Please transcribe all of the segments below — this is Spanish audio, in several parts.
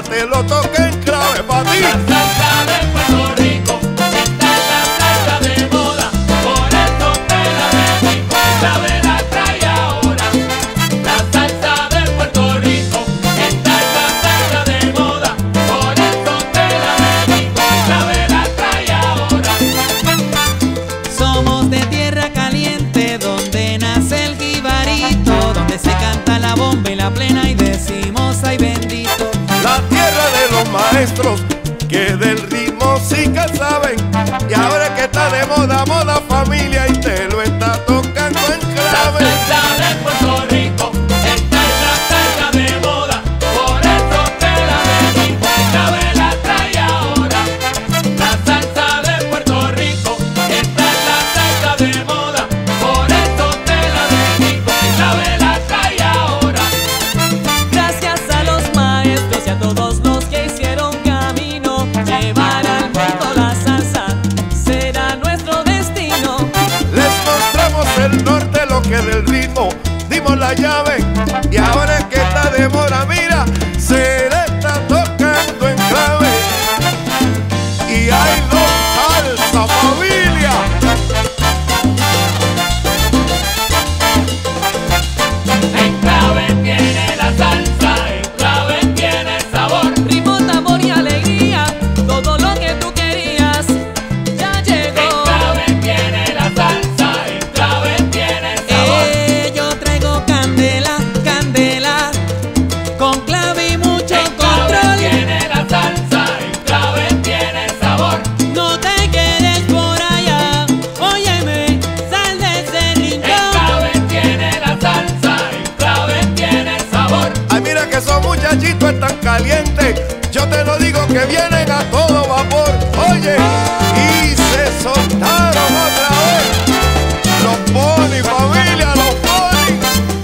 te lo toca en clave pa' ti. La salsa de Puerto Rico, esta es la salsa de moda, por eso te la dedico, en clave la trae ahora. La salsa de Puerto Rico, esta es la salsa de moda, por eso te la dedico, en clave la trae ahora. Somos de tierra caliente, donde nace el jibarito, donde se canta la bomba y la plena y decimos ay bendito. La tierra de los maestros que del ritmo sí que saben, y ahora que está de moda, moda familia, y te lo está tocando en La clave. salsa de Puerto Rico, esta es la salsa de moda, por eso te la dedico, en clave la trae ahora. La salsa de Puerto Rico, esta es la salsa de moda, por eso te la dedico, en clave la trae ahora. Gracias a los maestros y a todos los que hicieron camino, llevar al mundo la salsa será nuestro destino. Les mostramos el norte, lo que del ritmo dimos la llave, y ahora que está de moda, mira, se le está tocando en clave. Y hay dos salsa familia. En clave tiene la salsa, en clave tiene sabor. Ritmo, tambor y alegría, todo lo que tú querías ya En llegó. clave tiene la salsa, en clave tiene sabor. Yo traigo candela, candela, con clave y mucho En clave control. tiene la salsa, en clave tiene sabor. No te quedes por allá, óyeme, sal de ese En rincón. clave tiene la salsa, en clave tiene sabor. Ay, mira que esos muchachitos están calientes, yo te lo digo que vienen a todo vapor. Oye, y se soltaron otra vez los Pony, familia, los Pony.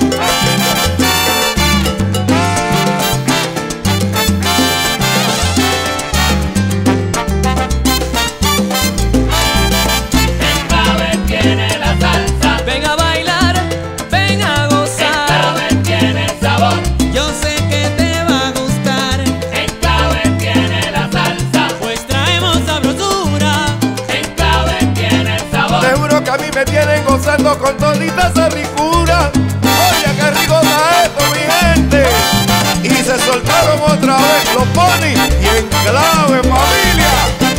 En clave tiene la salsa, Ven a bailar, ven a en gozar. clave tiene sabor. Yo sé que te va a gustar, En clave tiene la salsa, pues traemos sabrosura. en clave tiene sabor. Te juro que a mí me tienen gozando con todita esa ricura. Oye, qué rico está esto, mi gente. Y se soltaron otra vez los Pony y en clave, familia.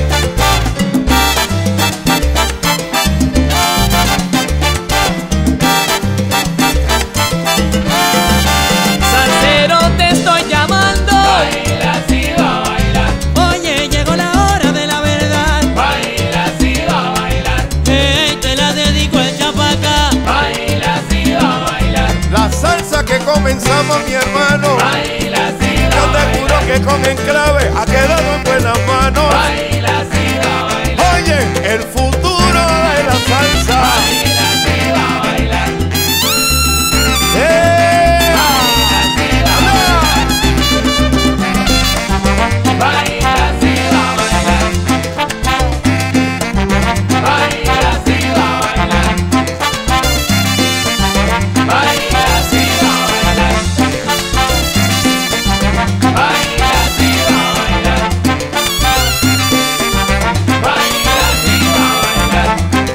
Salsero, te estoy llamando. Baila si va a bailar, Oye, llegó la hora de la verdad. baila si va a bailar, Hey, te la dedico el chapaca. baila si va a bailar, La salsa que comenzamos, mi hermano. baila si Yo va a te juro bailar, que con enclave ha quedado en buenas manos. baila si va a bailar, Oye, el futuro de la salsa. baila si va a bailar, ¡Eh! baila si va a bailar, baila si va a bailar, baila si va a bailar, baila si va a bailar, baila si va a bailar, baila si va a bailar,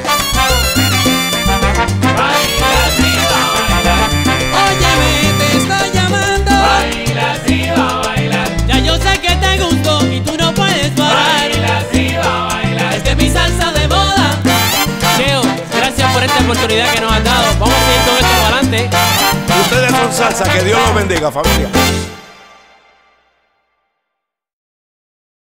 baila si va a bailar, Óyeme, te estoy llamando. baila si va a bailar, Ya yo sé que te gustó y tú no puedes parar. baila si va a bailar. Esta es mi salsa de moda. Cheo, gracias por esta oportunidad que nos has dado. Vamos a seguir con esto para adelante. Ustedes son salsa, que Dios los bendiga, familia.